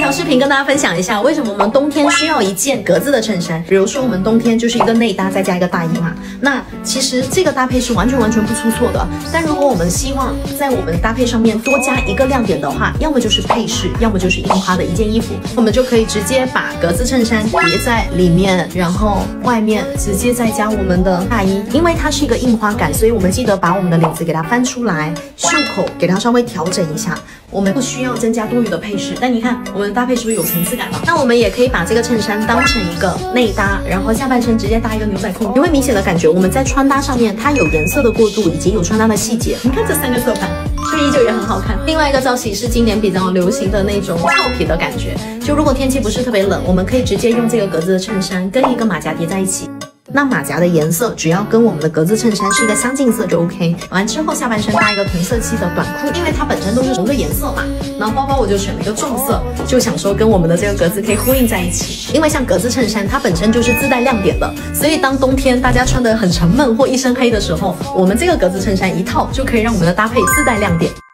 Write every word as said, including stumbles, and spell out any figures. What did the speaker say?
条视频跟大家分享一下，为什么我们冬天需要一件格子的衬衫。比如说我们冬天就是一个内搭再加一个大衣嘛，那其实这个搭配是完全完全不出错的。但如果我们希望在我们搭配上面多加一个亮点的话，要么就是配饰，要么就是印花的一件衣服，我们就可以直接把格子衬衫叠在里面，然后外面直接再加我们的大衣。因为它是一个印花感，所以我们记得把我们的领子给它翻出来，袖口给它稍微调整一下。我们不需要增加多余的配饰，但你看我们的搭配是不是有层次感了？那我们也可以把这个衬衫当成一个内搭，然后下半身直接搭一个牛仔裤，你会明显的感觉我们在穿搭上面它有颜色的过渡，以及有穿搭的细节。你看这三个色盘，是不是依旧也很好看？另外一个造型是今年比较流行的那种俏皮的感觉，就如果天气不是特别冷，我们可以直接用这个格子的衬衫跟一个马甲叠在一起。那马甲的颜色只要跟我们的格子衬衫是一个相近色就 OK。完之后下半身搭一个同色系的短裤，因为它本身都是同个颜色嘛。然后包包我就选了一个重色，就想说跟我们的这个格子可以呼应在一起。因为像格子衬衫它本身就是自带亮点的，所以当冬天大家穿得很沉闷或一身黑的时候，我们这个格子衬衫一套就可以让我们的搭配自带亮点。